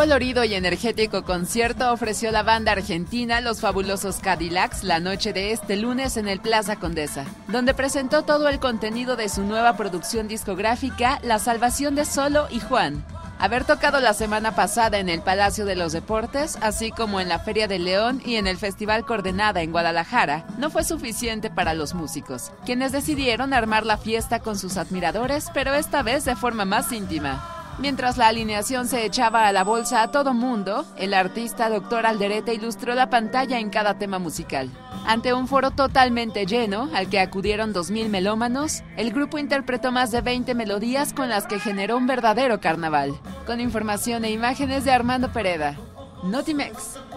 colorido y energético concierto ofreció la banda argentina Los Fabulosos Cadillacs la noche de este lunes en el Plaza Condesa, donde presentó todo el contenido de su nueva producción discográfica La Salvación de Solo y Juan. Haber tocado la semana pasada en el Palacio de los Deportes, así como en la Feria de León y en el Festival Coordenada en Guadalajara, no fue suficiente para los músicos, quienes decidieron armar la fiesta con sus admiradores, pero esta vez de forma más íntima. Mientras la alineación se echaba a la bolsa a todo mundo, el artista Dr. Alderete ilustró la pantalla en cada tema musical. Ante un foro totalmente lleno, al que acudieron 2,000 melómanos, el grupo interpretó más de 20 melodías con las que generó un verdadero carnaval. Con información e imágenes de Armando Pereda, Notimex.